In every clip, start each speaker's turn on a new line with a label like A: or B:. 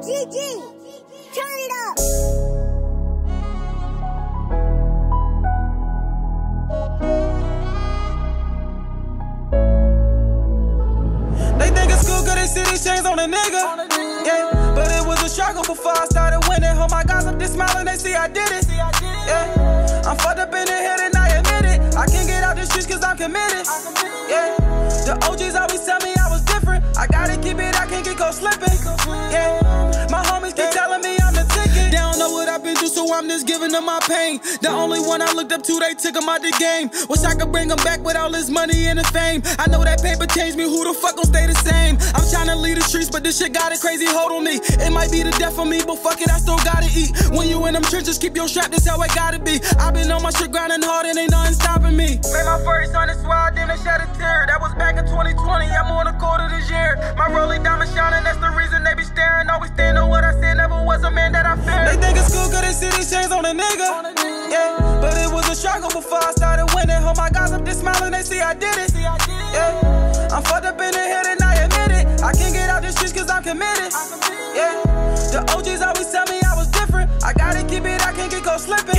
A: GG, turn it up.
B: They think it's cool cause they see these chains on a nigga. Yeah, but it was a struggle before I started winning. Oh my God, I'm just smiling, they see I did it. Yeah, I'm fucked up in the head and I admit it. I can't get out the streets cause I'm committed. Yeah, the OGs always tell me I was different. I gotta keep it, I can't get caught slipping. Yeah, my homies keep telling me I'm the ticket. They don't know what I've been through, so I'm just giving them my pain. The only one I looked up to, they took him out the game. Wish I could bring him back with all his money and the fame. I know that paper changed me, who the fuck gon' stay the same? I'm tryna leave the streets, but this shit got a crazy hold on me. It might be the death of me, but fuck it, I still gotta eat. When you in them trenches, keep your strap, that's how I gotta be. I've been on my shit grinding hard and ain't nothing stopping me. Made my first on the squad, then they shed a tear. That was back in 2020, I'm on a quarter this year. My rolling diamond shining, that's the reason they be staring. Always stand on what I said, never was a man that I feared. They think it's cool cause they see these chains on a nigga. Yeah, but it was a struggle before I started winning. Oh my God, I'm just smiling, they see I did it. Yeah, I'm fucked up in the head and I admit it. I can't get out the streets cause I'm committed. Yeah, the OGs always tell me I was different. I gotta keep it, I can't get caught slipping.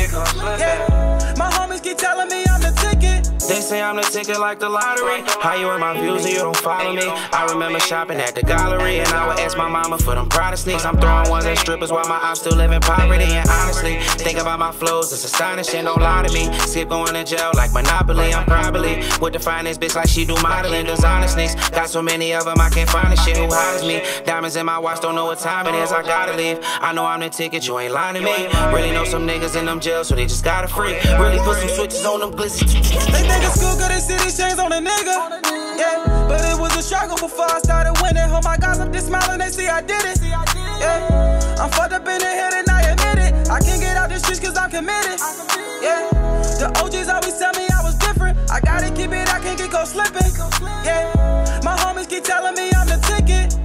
B: Yeah, my homies keep telling me I'm the ticket.
C: They say I'm the ticket like the lottery. How you in my views and you don't follow me? I remember shopping at the gallery and I would ask my mama for them Prada sneaks. I'm throwing ones at strippers while my ops still live in poverty. And honestly, think about my flows, it's astonishing, don't lie to me. Skip going to jail like Monopoly. I'm probably with the finest bitch like she do modeling, designer sneaks. Got so many of them I can't find a shit who hires me. Diamonds in my watch, don't know what time it is, I gotta leave. I know I'm the ticket, you ain't lying to me. Really know some niggas in them jails, so they just got a free. Really put some switches on them glizzy.
B: They think it's cool cause they see these chains on a nigga. Yeah, but it was a struggle before I started winning. Oh my God, I'm just smiling, they see I did it. Yeah, I'm fucked up in the head and I admit it. I can't get out the streets cause I'm committed. Yeah, the OGs always tell me I was different. I gotta keep it, I can't get caught slipping. Yeah, my homies keep telling me I'm the ticket.